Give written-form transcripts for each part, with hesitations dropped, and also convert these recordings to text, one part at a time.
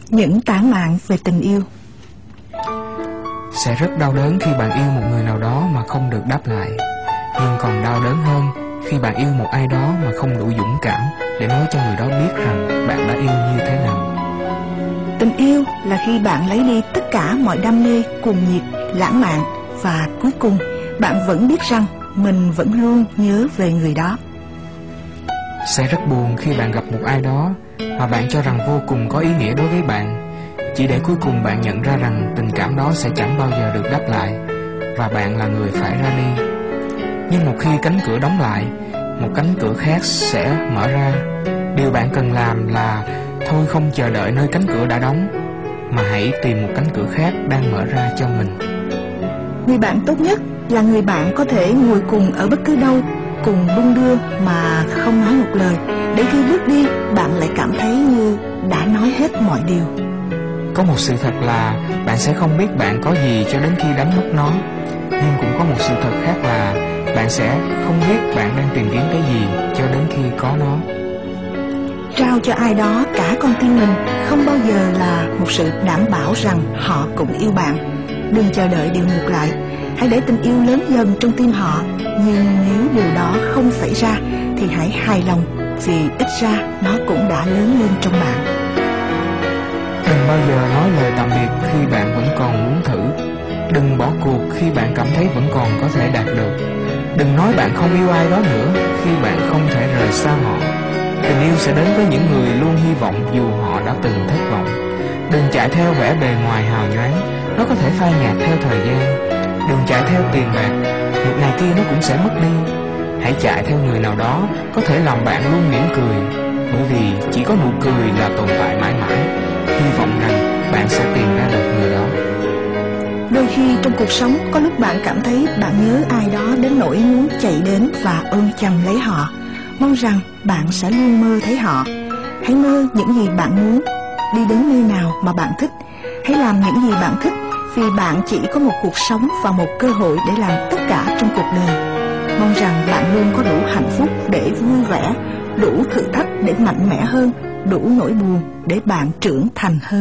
Những tản mạn về tình yêu. Sẽ rất đau đớn khi bạn yêu một người nào đó mà không được đáp lại. Nhưng còn đau đớn hơn khi bạn yêu một ai đó mà không đủ dũng cảm để nói cho người đó biết rằng bạn đã yêu như thế nào. Tình yêu là khi bạn lấy đi tất cả mọi đam mê, cuồng nhiệt, lãng mạn, và cuối cùng bạn vẫn biết rằng mình vẫn luôn nhớ về người đó. Sẽ rất buồn khi bạn gặp một ai đó mà bạn cho rằng vô cùng có ý nghĩa đối với bạn, chỉ để cuối cùng bạn nhận ra rằng tình cảm đó sẽ chẳng bao giờ được đáp lại, và bạn là người phải ra đi. Nhưng một khi cánh cửa đóng lại, một cánh cửa khác sẽ mở ra. Điều bạn cần làm là thôi không chờ đợi nơi cánh cửa đã đóng, mà hãy tìm một cánh cửa khác đang mở ra cho mình. Người bạn tốt nhất là người bạn có thể ngồi cùng ở bất cứ đâu, cùng đung đưa mà không nói một lời, để khi bước đi bạn lại cảm thấy như đã nói hết mọi điều. Có một sự thật là bạn sẽ không biết bạn có gì cho đến khi đánh mất nó. Nhưng cũng có một sự thật khác là bạn sẽ không biết bạn đang tìm kiếm cái gì cho đến khi có nó. Trao cho ai đó cả con tim mình không bao giờ là một sự đảm bảo rằng họ cũng yêu bạn. Đừng chờ đợi điều ngược lại. Hãy để tình yêu lớn dần trong tim họ. Nhưng nếu điều đó không xảy ra thì hãy hài lòng, vì ít ra nó cũng đã lớn lên trong bạn. Đừng bao giờ nói lời tạm biệt khi bạn vẫn còn muốn thử. Đừng bỏ cuộc khi bạn cảm thấy vẫn còn có thể đạt được. Đừng nói bạn không yêu ai đó nữa khi bạn không thể rời xa họ. Tình yêu sẽ đến với những người luôn hy vọng dù họ đã từng thất vọng. Đừng chạy theo vẻ bề ngoài hào nhoáng, nó có thể phai nhạt theo thời gian. Đừng chạy theo tiền bạc, một ngày kia nó cũng sẽ mất đi. Hãy chạy theo người nào đó có thể làm bạn luôn mỉm cười, bởi vì chỉ có nụ cười là tồn tại mãi mãi. Hy vọng rằng bạn sẽ tìm ra được người đó. Đôi khi trong cuộc sống có lúc bạn cảm thấy bạn nhớ ai đó đến nỗi muốn chạy đến và ôm chầm lấy họ. Mong rằng bạn sẽ luôn mơ thấy họ. Hãy mơ những gì bạn muốn, đi đến nơi nào mà bạn thích. Hãy làm những gì bạn thích, vì bạn chỉ có một cuộc sống và một cơ hội để làm tất cả trong cuộc đời. Mong rằng bạn luôn có đủ hạnh phúc để vui vẻ, đủ thử thách để mạnh mẽ hơn, đủ nỗi buồn để bạn trưởng thành hơn.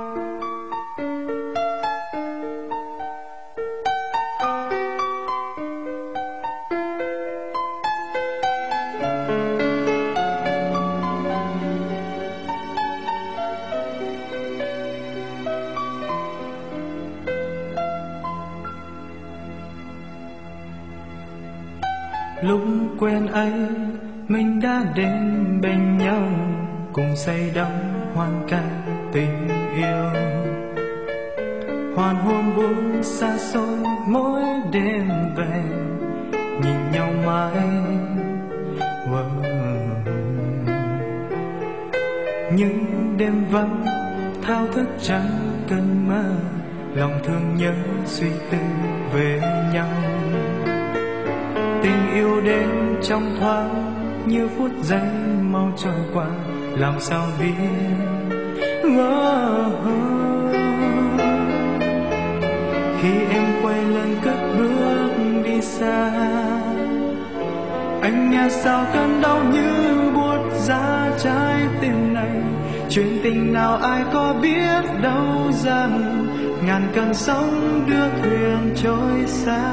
Lúc quen ấy mình đã đến bên nhau, cùng say đắm hoan ca tình yêu. Hoàn hôn buông xa xôi mỗi đêm về, nhìn nhau mãi. Những đêm vắng thao thức chẳng cần mơ, lòng thương nhớ suy tư về nhau. Tình yêu đến trong thoáng như phút giây mau trôi qua, làm sao biết. Khi em quay lưng cất bước đi xa, anh nghe sao cơn đau như buốt giá trái tim này. Chuyện tình nào ai có biết đâu rằng ngàn cơn sóng đưa thuyền trôi xa.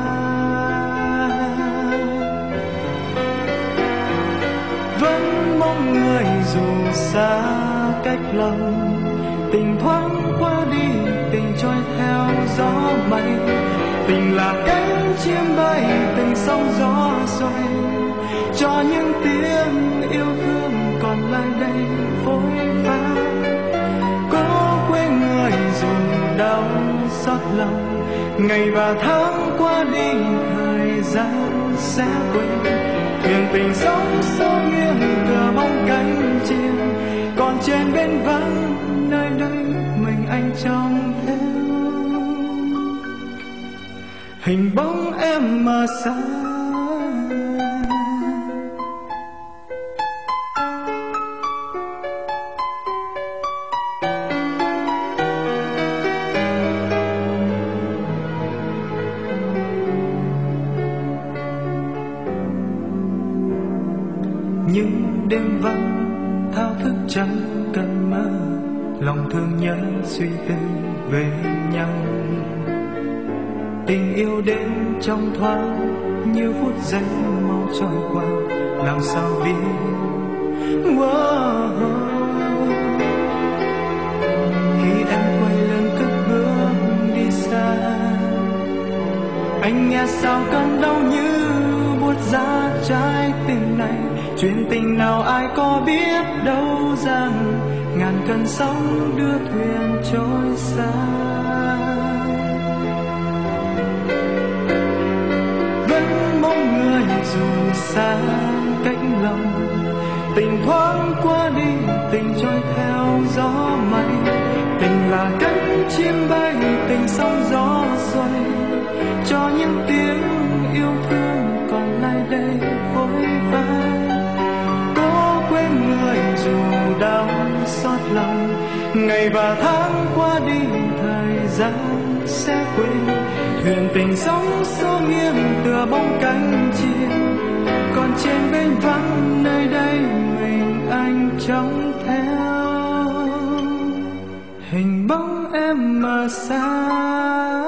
Vẫn mong người dù xa cách lòng, tình thoáng qua đi, tình trôi theo gió mây. Tình là cánh chim bay từng sóng gió xoay, cho những tiếng yêu thương còn lại đây phôi pha. Có quê người dù đau xót lòng, ngày và tháng qua đi thời gian sẽ quên. Thuyền tình sóng sâu nghiêng cửa bóng cánh chim, còn trên bên vắng nơi đây mình anh trông theo hình bóng em mờ xa. Những đêm vắng thao thức chẳng cần mơ, lòng thương nhớ suy tư về nhau. Tình yêu đến trong thoáng như phút giây mau trôi qua, làm sao biết. Khi em quay lưng cất bước đi xa, anh nghe sao cơn đau như buốt giá trái tim này. Chuyện tình nào ai có biết đâu rằng ngàn cơn sóng đưa thuyền trôi xa. Vẫn mong người dù xa cách lòng, tình thoáng qua đi, tình trôi theo gió mây. Tình là cánh chim bay, tình sóng gió xoay, cho những tiếng yêu thương còn lại đây vội vã. Có quên người dù đau xót lòng, ngày và tháng qua đi thời gian sẽ quên. Thuyền tình sóng xô nghiêng tựa bóng cánh chim, còn trên bên vắng nơi đây mình anh trông theo hình bóng em mờ xa.